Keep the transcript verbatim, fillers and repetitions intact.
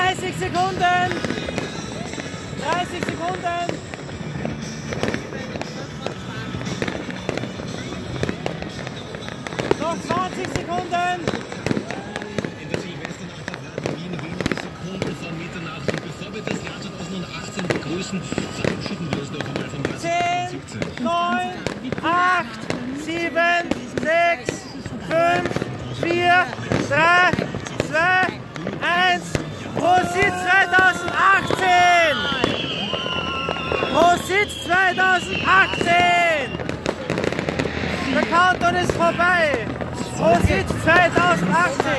dreißig Sekunden. dreißig Sekunden. Noch zwanzig Sekunden. In der Silvesternacht auf Wien wenige Sekunden vor Mitternacht. Und bevor wir das Jahr zweitausendachtzehn begrüßen, verabschieden wir uns noch einmal vom Jahr zehn, neun, acht, sieben, sechs, fünf, vier, drei, zwei, eins. Prosit zweitausendachtzehn! Prosit zweitausendachtzehn! Der Countdown ist vorbei! Prosit zweitausendachtzehn!